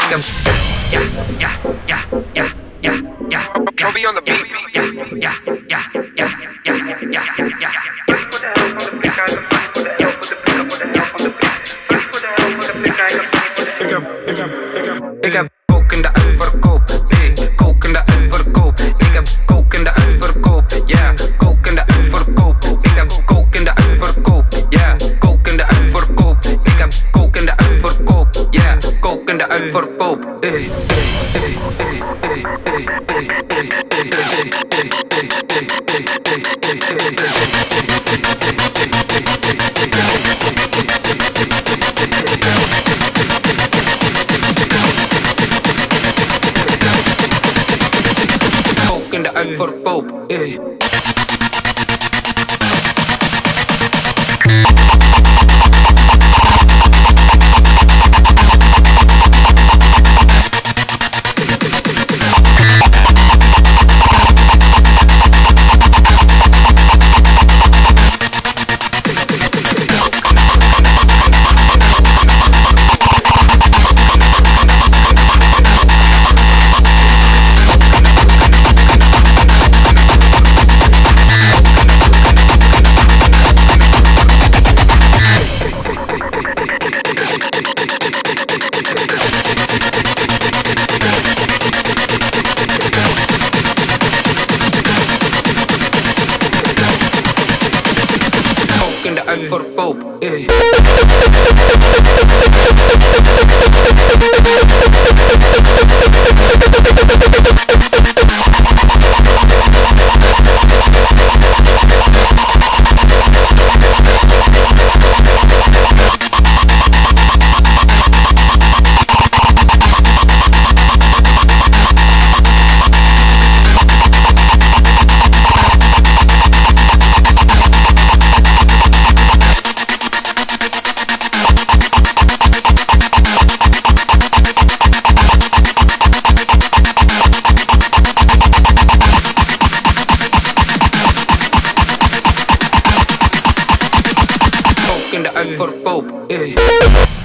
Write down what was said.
Trobi on the beat. Ik heb kook in de uitverkoop. Hey, kook in de uitverkoop. Ik heb kook in de uitverkoop. Yeah, kook in de uitverkoop. Ik heb kook in de uitverkoop. Yeah, kook in de uitverkoop. Ik heb kook in de uitverkoop. Yeah, kook in de uitverkoop. Hey, hey, hey, hey, hey, hey, hey, hey, hey, in de uitverkoop, ey. In de uitverkoop, ey. In de uitverkoop, ey.